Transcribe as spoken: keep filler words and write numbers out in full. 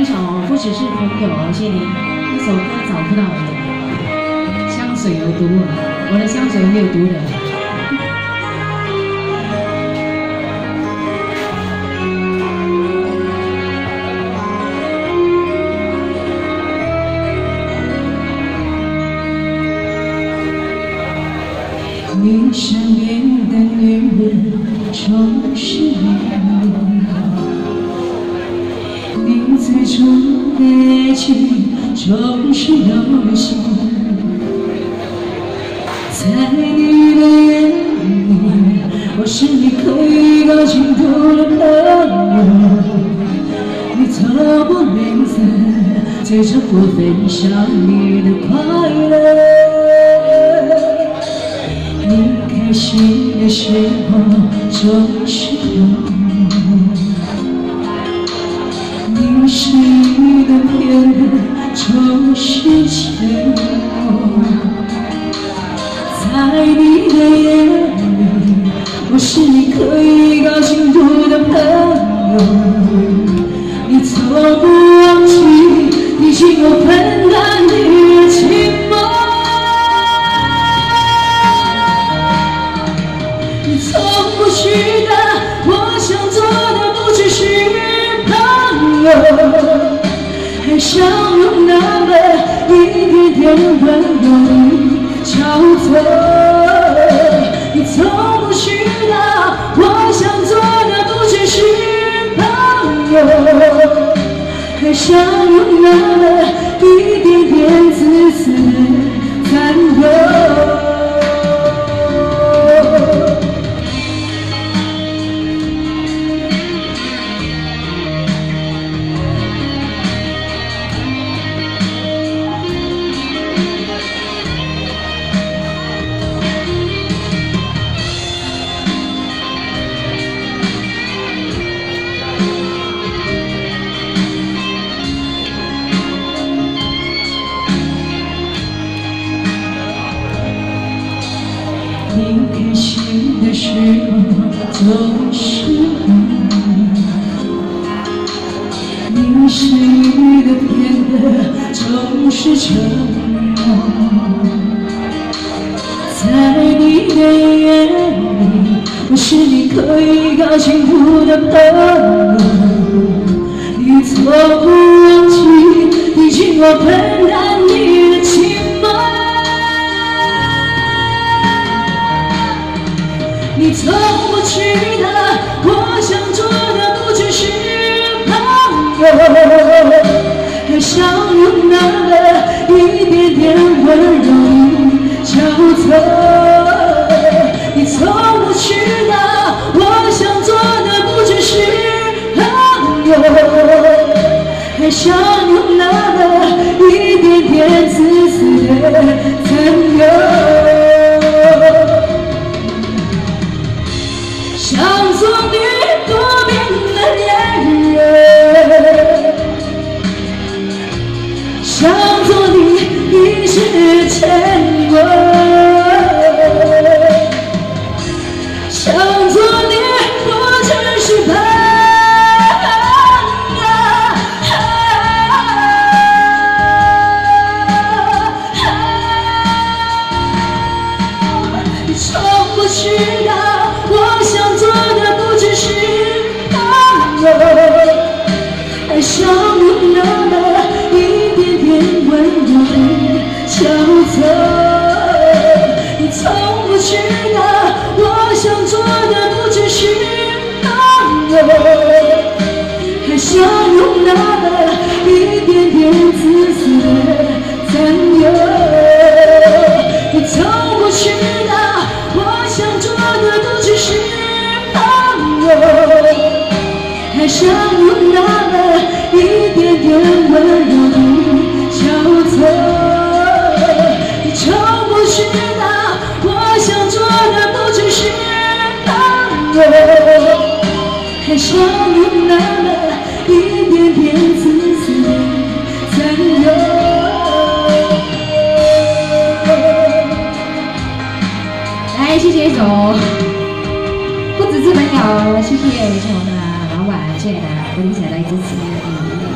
首《不只是朋友》，谢谢您。那首歌找不到了，香水有毒啊！我的香水没有毒的。 你身边的女人总是你。 你最初的爱情总是游戏，在你的眼里，我是你可以高倾吐的朋友。你透过名字，追着我分享你的快乐。你开心的时候总是有。 你是一个骗人，总是沉默。在你的眼里，我是你可以高倾吐的朋友。你从不忘记你请我分担你的寂寞。你从不记得，我想做的不只是。 还相拥那么一点点温柔与交错，你从不知道，我想做的不只是朋友，还相拥那么一点点自私的占有。 你开心的时候总是你，你是一个骗的，总是沉默。在你的眼里，我是你可以高倾吐的朋友。你从不忘记，你请我分担你的寂寞。 你从不知道，我想做的不只是朋友，还相拥那么一点点温柔与交错。你从不知道，我想做的不只是朋友，还相拥那么一点点自私的占有。 想做你多变的恋人，想做你一世牵挂，想做你不只是朋友。你从不知道。 我想做的不只是朋友，还相拥那么一点点温柔与交错。你从不知道，我想做的不只是朋友，还相拥那么一点点自私的占有。你从不知道，我想做的不只是。 还相拥那么一点点温柔与交错，你从不知道，我想做的不只是朋友，还相拥那么一点点自私的占有。 来，谢谢一首。 不只是朋友，谢谢我们的老板，谢谢大家不离下来支持。